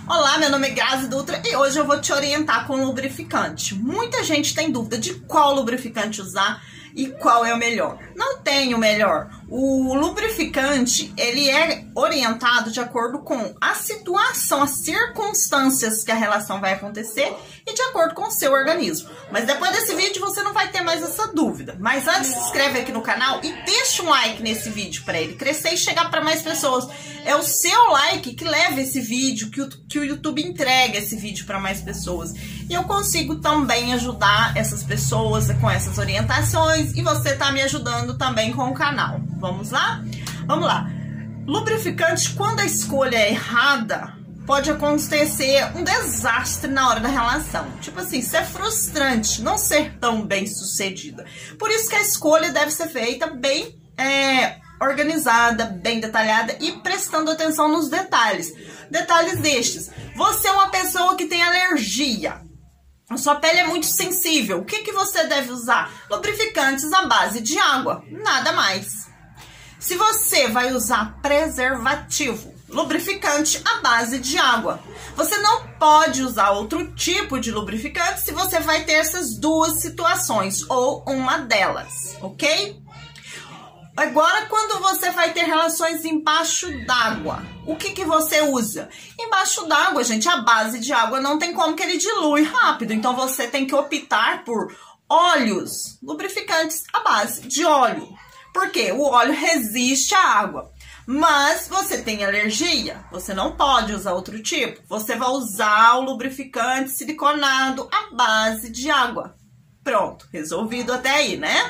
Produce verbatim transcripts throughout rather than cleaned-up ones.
Olá, meu nome é Grazi Dutra e hoje eu vou te orientar com lubrificante. Muita gente tem dúvida de qual lubrificante usar e qual é o melhor. Não tem o melhor. O lubrificante, ele é orientado de acordo com a situação, as circunstâncias que a relação vai acontecer e de acordo com o seu organismo. Mas depois desse vídeo você não vai ter mais essa dúvida. Mas antes, se inscreve aqui no canal e deixa um like nesse vídeo para ele crescer e chegar para mais pessoas. É o seu like que leva esse vídeo, que o, que o YouTube entrega esse vídeo para mais pessoas. E eu consigo também ajudar essas pessoas com essas orientações e você tá me ajudando também com o canal. Vamos lá? Vamos lá. Lubrificante, quando a escolha é errada, pode acontecer um desastre na hora da relação. Tipo assim, ser frustrante, não ser tão bem sucedida. Por isso que a escolha deve ser feita bem é, organizada, bem detalhada e prestando atenção nos detalhes. Detalhes estes. Você é uma pessoa que tem alergia. A sua pele é muito sensível. O que, que você deve usar? Lubrificantes à base de água, nada mais. Se você vai usar preservativo, lubrificante à base de água. Você não pode usar outro tipo de lubrificante se você vai ter essas duas situações ou uma delas, ok? Agora, quando você vai ter relações embaixo d'água, o que que você usa? Embaixo d'água, gente, a base de água não tem como que ele dilui rápido. Então, você tem que optar por óleos, lubrificantes à base de óleo. Por quê? O óleo resiste à água. Mas você tem alergia, você não pode usar outro tipo. Você vai usar o lubrificante siliconado à base de água. Pronto, resolvido até aí, né?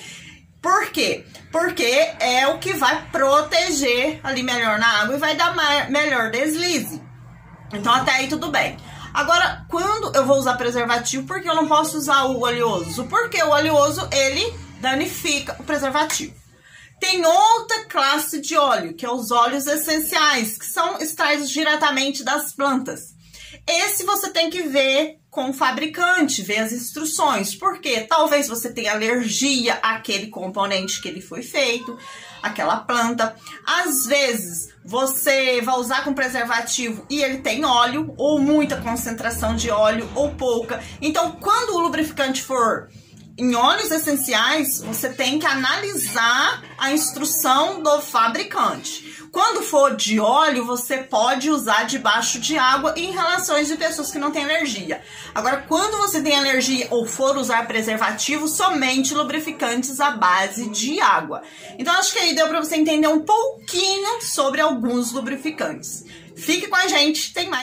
Por quê? Porque é o que vai proteger ali melhor na água e vai dar melhor deslize. Então até aí tudo bem. Agora, quando eu vou usar preservativo, por que eu não posso usar o oleoso? Porque o oleoso, ele danifica o preservativo. Tem outra classe de óleo, que é os óleos essenciais, que são extraídos diretamente das plantas. Esse você tem que ver com o fabricante, ver as instruções, porque talvez você tenha alergia àquele componente que ele foi feito, aquela planta. Às vezes você vai usar com preservativo e ele tem óleo, ou muita concentração de óleo, ou pouca. Então, quando o lubrificante for em óleos essenciais, você tem que analisar a instrução do fabricante. Quando for de óleo, você pode usar debaixo de água em relações de pessoas que não têm alergia. Agora, quando você tem alergia ou for usar preservativo, somente lubrificantes à base de água. Então, acho que aí deu para você entender um pouquinho sobre alguns lubrificantes. Fique com a gente, tem mais.